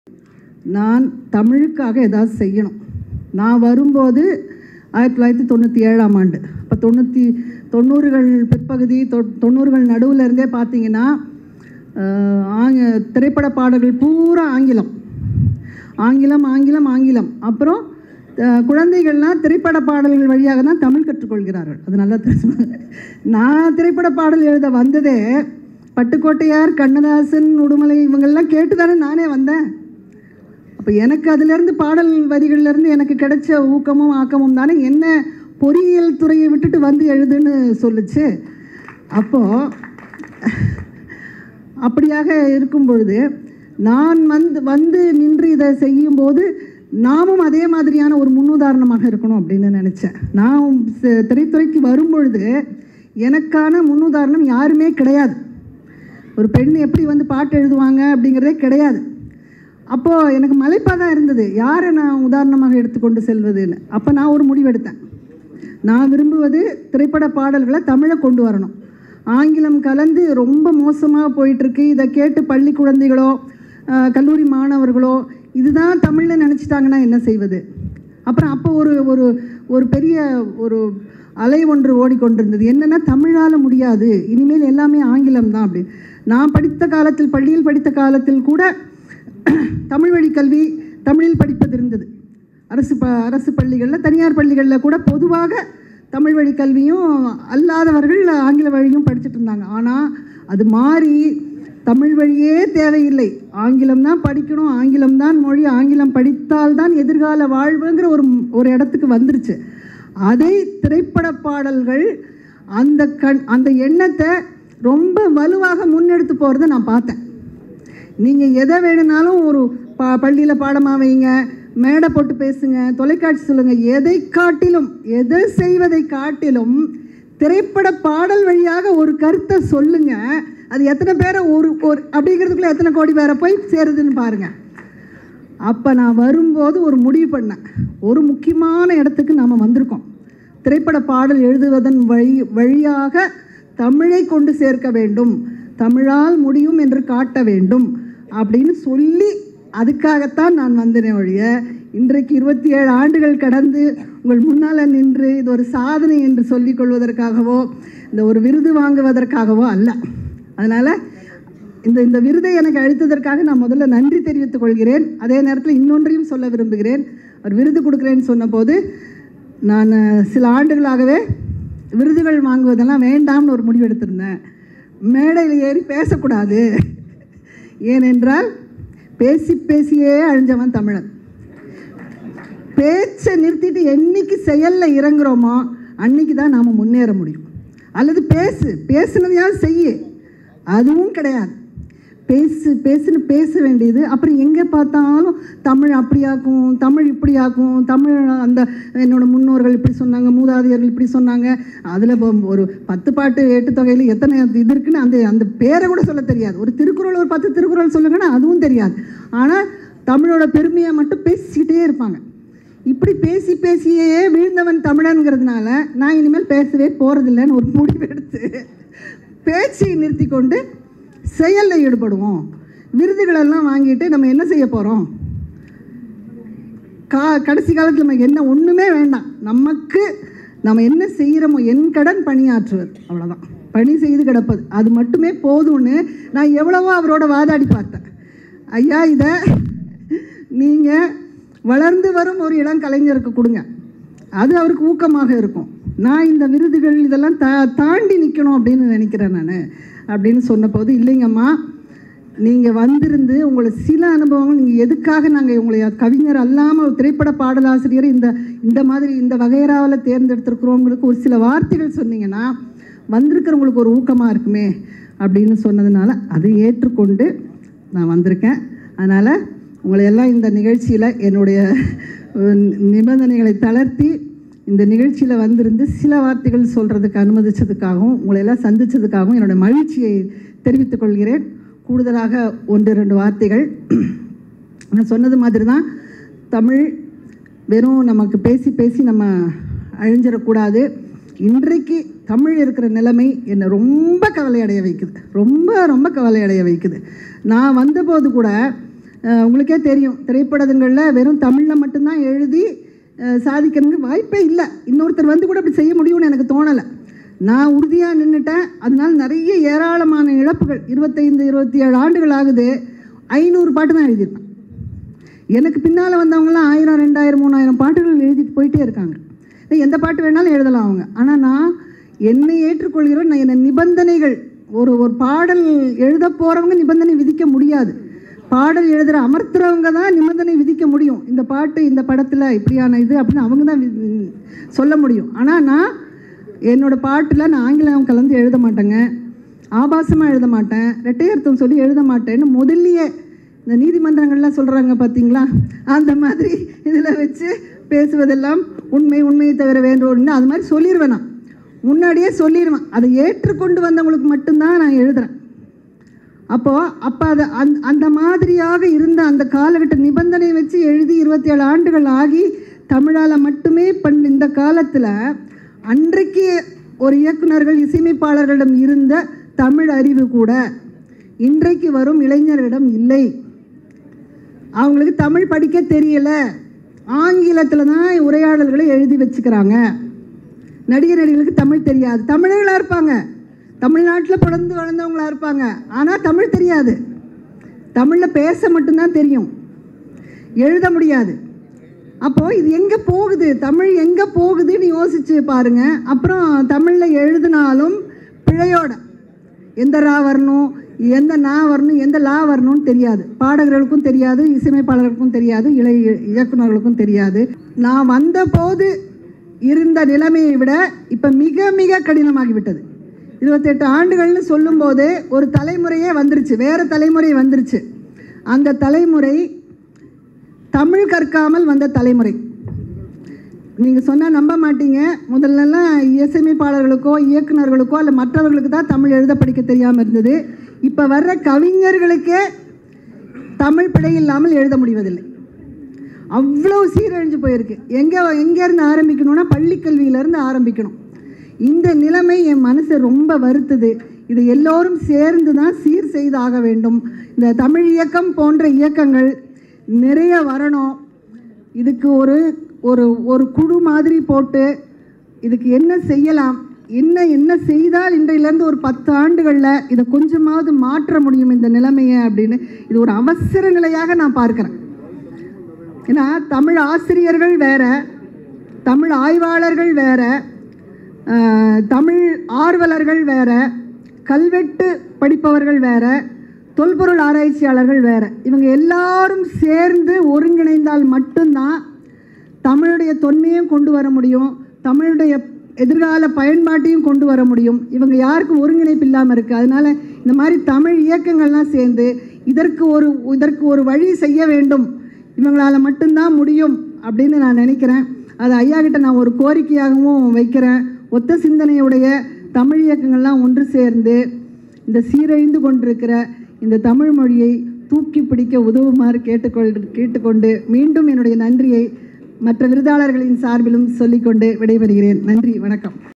நான் தமிழுக்காக ஏதாவது செய்யணும். நான் வரும்போது 1997ஆம் ஆண்டு. அப்போ 90கள் பிற்பகுதி 90கள் நடுவில் இருந்தே பார்த்தீங்கன்னா திரைப்பட பாடல்கள் பூரா ஆங்கிலம் ஆங்கிலம் ஆங்கிலம் ஆங்கிலம். அப்புறம் குழந்தைகள்லாம் திரைப்பட பாடல்கள் வழியாக தான் தமிழ் கற்றுக்கொள்கிறார்கள். அது நல்லா தெரிஞ்சுக்கோங்க. நான் திரைப்பட பாடல் எழுத வந்ததே பட்டுக்கோட்டையார், கண்ணதாசன், உடுமலை இவங்கெல்லாம் கேட்டு தானே நானே வந்தேன். அப்போ எனக்கு அதிலேருந்து பாடல் வரிகள்லேருந்து எனக்கு கிடைச்ச ஊக்கமும் ஆக்கமும் தானே என்ன பொறியியல் துறையை விட்டுட்டு வந்து எழுதுன்னு சொல்லுச்சு. அப்போது அப்படியாக இருக்கும் பொழுது நான் வந்து நின்று இதை செய்யும்போது நாமும் அதே மாதிரியான ஒரு முன்னுதாரணமாக இருக்கணும் அப்படின்னு நினச்சேன். நான் திரைத்துறைக்கு வரும்பொழுது எனக்கான முன்னுதாரணம் யாருமே கிடையாது. ஒரு பெண் எப்படி வந்து பாட்டு எழுதுவாங்க அப்படிங்கிறதே கிடையாது. அப்போது எனக்கு மலைப்பாக தான் இருந்தது, யாரை நான் உதாரணமாக எடுத்துக்கொண்டு செல்வதுன்னு. அப்போ நான் ஒரு முடிவெடுத்தேன். நான் விரும்புவது திரைப்பட பாடல்களை தமிழை கொண்டு வரணும். ஆங்கிலம் கலந்து ரொம்ப மோசமாக போயிட்டுருக்கு. இதை கேட்டு பள்ளி குழந்தைகளோ கல்லூரி மாணவர்களோ இதுதான் தமிழ்னு நினச்சிட்டாங்கன்னா என்ன செய்வது? அப்புறம் அப்போ ஒரு பெரிய ஒரு அலை ஒன்று ஓடிக்கொண்டிருந்தது. என்னென்னா தமிழால் முடியாது, இனிமேல் எல்லாமே ஆங்கிலம் தான் அப்படின்னு. நான் படித்த காலத்தில், பள்ளியில் படித்த காலத்தில் கூட தமிழ் வழி கல்வி தமிழில் படிப்பது இருந்தது. அரசு பள்ளிகளில், தனியார் பள்ளிகளில் கூட பொதுவாக தமிழ் வழி கல்வியும் அல்லாதவர்கள் ஆங்கில வழியும் படிச்சுட்டு இருந்தாங்க. ஆனால் அது மாறி தமிழ் வழியே தேவையில்லை, ஆங்கிலம் தான் படிக்கணும், ஆங்கிலம் தான் மொழி, ஆங்கிலம் படித்தால்தான் எதிர்கால வாழ்வுங்கிற ஒரு இடத்துக்கு வந்துருச்சு. அதை திரைப்பட பாடல்கள் அந்த எண்ணத்தை ரொம்ப வலுவாக முன்னெடுத்து போகிறத நான் பார்த்தேன். நீங்கள் எதை வேணுனாலும் ஒரு பள்ளியில் பாடமாக வைங்க, மேடை போட்டு பேசுங்க, தொலைக்காட்சி சொல்லுங்கள், எதை செய்வதை காட்டிலும் திரைப்பட பாடல் வழியாக ஒரு கருத்தை சொல்லுங்கள். அது எத்தனை பேரை ஒரு அப்படிங்கிறதுக்குள்ளே எத்தனை கோடி பேரை போய் சேருதுன்னு பாருங்கள். அப்போ நான் வரும்போது ஒரு முடிவு பண்ணேன், ஒரு முக்கியமான இடத்துக்கு நாம் வந்திருக்கோம். திரைப்பட பாடல் எழுதுவதன் வழியாக தமிழை கொண்டு சேர்க்க வேண்டும், தமிழால் முடியும் என்று காட்ட வேண்டும் அப்படின்னு சொல்லி அதுக்காகத்தான் நான் வந்தேனே ஒழிய இன்றைக்கு 27 ஆண்டுகள் கடந்து உங்கள் முன்னால் நின்று இது ஒரு சாதனை என்று சொல்லிக் கொள்வதற்காகவோ இந்த ஒரு விருது வாங்குவதற்காகவோ அல்ல. அதனால் இந்த விருதை எனக்கு அளித்ததற்காக நான் முதல்ல நன்றி தெரிவித்துக் கொள்கிறேன். அதே நேரத்தில் இன்னொன்றையும் சொல்ல விரும்புகிறேன். அவர் விருது கொடுக்குறேன்னு சொன்னபோது நான் சில ஆண்டுகளாகவே விருதுகள் வாங்குவதெல்லாம் வேண்டாம்னு ஒரு முடிவு எடுத்திருந்தேன். மேடையில் ஏறி பேசக்கூடாது, ஏனென்றால் பேசியே அழிஞ்சவன் தமிழன். பேச்சை நிறுத்திட்டு என்னைக்கு செயலில் இறங்குறோமோ அன்னைக்கு தான் நாம் முன்னேற முடியும். அல்லது பேசுனதையாவது செய்ய, அதுவும் கிடையாது. பேசுன்னு பேச வேண்டியது. அப்புறம் எங்கே பார்த்தாலும் தமிழ் அப்படியாக்கும், தமிழ் இப்படியாக்கும், தமிழ் அந்த என்னோட முன்னோர்கள் இப்படி சொன்னாங்க, மூதாதையர்கள் இப்படி சொன்னாங்க. அதில் ஒரு 10 பாட்டு 8 தொகையில் எத்தனை இது இருக்குன்னு அந்த பேரை கூட சொல்ல தெரியாது. ஒரு திருக்குறள், ஒரு 10 திருக்குறள் சொல்லுங்கன்னா அதுவும் தெரியாது. ஆனால் தமிழோட பெருமையை மட்டும் பேசிக்கிட்டே இருப்பாங்க. இப்படி பேசியே வீழ்ந்தவன் தமிழன்கிறதுனால நான் இனிமேல் பேசவே போகிறதில்லைன்னு ஒரு முடிவு எடுத்து பேச்சை நிறுத்தி கொண்டு செயலில் ஈடுபடுவோம். விருதுகளெல்லாம் வாங்கிட்டு நம்ம என்ன செய்ய போகிறோம்? கடைசி காலத்தில் நமக்கு என்ன ஒன்றுமே வேண்டாம். நம்ம என்ன செய்கிறோமோ, என் கடன் பணியாற்றுவது, அவ்வளோதான். பணி செய்து கிடப்பது, அது மட்டுமே போதும்னு நான் எவ்வளவோ அவரோட வாதாடி பார்த்தேன். ஐயா, இதை நீங்கள் வளர்ந்து வரும் ஒரு இளம் கலைஞருக்கு கொடுங்க, அது அவருக்கு ஊக்கமாக இருக்கும். நான் இந்த விருதுகள் இதெல்லாம் தாண்டி நிற்கணும் அப்படின்னு நினைக்கிறேன் நான் அப்படின்னு சொன்னபோது, இல்லைங்கம்மா, நீங்கள் வந்திருந்து உங்களை சில அனுபவங்கள், நீங்கள் எதுக்காக நாங்கள் உங்களை கவிஞர் அல்லாமல் ஒரு திரைப்பட பாடலாசிரியர் இந்த மாதிரி இந்த வகையறாவில் தேர்ந்தெடுத்திருக்கிறோங்களுக்கு ஒரு சில வார்த்தைகள் சொன்னீங்கன்னா வந்திருக்கிறவங்களுக்கு ஒரு ஊக்கமாக இருக்குமே அப்படின்னு சொன்னதுனால அதை ஏற்றுக்கொண்டு நான் வந்திருக்கேன். அதனால் உங்களையெல்லாம் இந்த நிகழ்ச்சியில் என்னுடைய நிபந்தனைகளை தளர்த்தி இந்த நிகழ்ச்சியில் வந்திருந்து சில வார்த்தைகள் சொல்கிறதுக்கு அனுமதித்ததுக்காகவும் உங்களையெல்லாம் சந்தித்ததுக்காகவும் என்னோடய மகிழ்ச்சியை தெரிவித்துக் கொள்கிறேன். கூடுதலாக 1-2 வார்த்தைகள். நான் சொன்னது மாதிரி தான், தமிழ் வெறும் நமக்கு பேசி நம்ம அழிஞ்சிடக்கூடாது. இன்றைக்கு தமிழ் இருக்கிற நிலைமை என்னை ரொம்ப கவலை அடைய வைக்குது, ரொம்ப கவலை அடைய வைக்குது. நான் வந்தபோது கூட உங்களுக்கே தெரியும், திரைப்படங்களில் வெறும் தமிழில் மட்டும்தான் எழுதி சாதிக்கிறதுக்கு வாய்ப்பே இல்லை. இன்னொருத்தர் வந்து கூட அப்படி செய்ய முடியும்னு எனக்கு தோணலை. நான் உறுதியாக நின்றுட்டேன். அதனால் நிறைய ஏராளமான இழப்புகள், 25-27 ஆண்டுகள் ஆகுது. 500 பாட்டு தான் எழுதியிருப்பேன். எனக்கு பின்னால் வந்தவங்களாம் 1000, 2000, 3000 பாட்டுகள் எழுதிட்டு போயிட்டே இருக்காங்க. எந்த பாட்டு வேணாலும் எழுதலாம் அவங்க. ஆனால் நான் என்னை ஏற்றுக்கொள்கிறேன். நான் என்ன நிபந்தனைகள், ஒரு பாடல் எழுத போகிறவங்க நிபந்தனை விதிக்க முடியாது. பாடல் எழுதுகிற அமர்த்துறவங்க தான் நிபந்தனை விதிக்க முடியும். இந்த பாட்டு இந்த படத்தில் இப்படியான இது அப்படின்னு அவங்க தான் சொல்ல முடியும். ஆனால் நான் என்னோடய பாட்டில் நான் ஆங்கிலம் கலந்து எழுத மாட்டேங்க, ஆபாசமாக எழுத மாட்டேன், ரெட்டையர்த்தம் சொல்லி எழுத மாட்டேன்னு முதல்லையே இந்த நீதிமன்றங்கள்லாம் சொல்கிறாங்க பார்த்தீங்களா, அந்த மாதிரி இதில் வச்சு பேசுவதெல்லாம் உண்மையை தவிர வேண்டோன்னு அது மாதிரி சொல்லிடுவேன். நான் முன்னாடியே சொல்லிடுவேன். அதை ஏற்றுக்கொண்டு வந்தவங்களுக்கு மட்டும்தான் நான் எழுதுகிறேன். அப்போ அதை அந்த மாதிரியாக இருந்த அந்த காலகட்ட நிபந்தனை வச்சு எழுதி 27 ஆண்டுகள் ஆகி தமிழால் மட்டுமே இந்த காலத்தில் அன்றைக்கு ஒரு இயக்குனர்கள் இசையமைப்பாளர்களிடம் இருந்த தமிழ் அறிவு கூட இன்றைக்கு வரும் இளைஞர்களிடம் இல்லை. அவங்களுக்கு தமிழ் படிக்க தெரியலை, ஆங்கிலத்தில் தான் உரையாடல்களை எழுதி வச்சுக்கிறாங்க. நடிகர்களுக்கு தமிழ் தெரியாது, தமிழர்களாக இருப்பாங்க, தமிழ்நாட்டில் பிறந்து வளர்ந்தவங்களாக இருப்பாங்க, ஆனால் தமிழ் தெரியாது. தமிழில் பேச மட்டும்தான் தெரியும், எழுத முடியாது. அப்போது இது எங்கே போகுது, தமிழ் எங்கே போகுதுன்னு யோசிச்சு பாருங்கள். அப்புறம் தமிழில் எழுதினாலும் பிழையோட எந்த ரா வரணும், எந்த நா வரணும், எந்த லா வரணும்னு தெரியாது. பாடகர்களுக்கும் தெரியாது, இசையமைப்பாளர்களுக்கும் தெரியாது, இயக்குநர்களுக்கும் தெரியாது. நான் வந்த போது இருந்த நிலைமையை விட இப்போ மிக மிக கடினமாகிவிட்டது. 28 ஆண்டுகள்னு சொல்லும்போது ஒரு தலைமுறையே வந்துருச்சு, வேறு தலைமுறை வந்துருச்சு. அந்த தலைமுறை தமிழ் கற்காமல் வந்த தலைமுறை. நீங்கள் சொன்னால் நம்ப மாட்டீங்க, முதல்லலாம் இசையமைப்பாளர்களுக்கோ இயக்குநர்களுக்கோ இல்லை மற்றவர்களுக்கு தான் தமிழ் எழுத படிக்க தெரியாமல் இருந்தது. இப்போ வர்ற கவிஞர்களுக்கே தமிழ் பிழை இல்லாமல் எழுத முடிவதில்லை. அவ்வளோ சீரழிஞ்சு போயிருக்கு. எங்கேருந்து ஆரம்பிக்கணும்னா பள்ளிக்கல்வியிலேருந்து ஆரம்பிக்கணும். இந்த நிலைமை என் மனசை ரொம்ப வருத்துது. இதை எல்லோரும் சேர்ந்து தான் சீர் செய்தாக வேண்டும். இந்த தமிழ் இயக்கம் போன்ற இயக்கங்கள் நிறைய வரணும். இதுக்கு ஒரு குழு மாதிரி போட்டு இதுக்கு என்ன செய்யலாம், என்ன செய்தால் இன்றையிலேருந்து ஒரு 10 ஆண்டுகளில் இதை கொஞ்சமாவது மாற்ற முடியும் இந்த நிலைமையை அப்படின்னு இது ஒரு அவசர நிலையாக நான் பார்க்குறேன். ஏன்னா தமிழ் ஆசிரியர்கள் வேற, தமிழ் ஆய்வாளர்கள் வேற, தமிழ் ஆர்வலர்கள் வேற, கல்வெட்டு படிப்பவர்கள் வேற, தொல்பொருள் ஆராய்ச்சியாளர்கள் வேற. இவங்க எல்லாரும் சேர்ந்து ஒருங்கிணைந்தால் மட்டும்தான் தமிழுடைய தொன்மையும் கொண்டு வர முடியும், தமிழுடைய எதிர்கால பயன்பாட்டையும் கொண்டு வர முடியும். இவங்க யாருக்கும் ஒருங்கிணைப்பு இல்லாமல் இருக்குது. அதனால் இந்த மாதிரி தமிழ் இயக்கங்கள்லாம் சேர்ந்து இதற்கு ஒரு வழி செய்ய வேண்டும். இவங்களால் மட்டும்தான் முடியும் அப்படின்னு நான் நினைக்கிறேன். அது ஐயா கிட்ட நான் ஒரு கோரிக்கையாகவும் வைக்கிறேன். ஒத்த சிந்தனையுடைய தமிழ் இயக்கங்கள்லாம் ஒன்று சேர்ந்து இந்த சீரழிந்து கொண்டிருக்கிற இந்த தமிழ் மொழியை தூக்கி பிடிக்க உதவுமாறு கேட்டுக்கொண்டு மீண்டும் என்னுடைய நன்றியை மற்ற விருதாளர்களின் சார்பிலும் சொல்லிக்கொண்டு விடைபெறுகிறேன். நன்றி, வணக்கம்.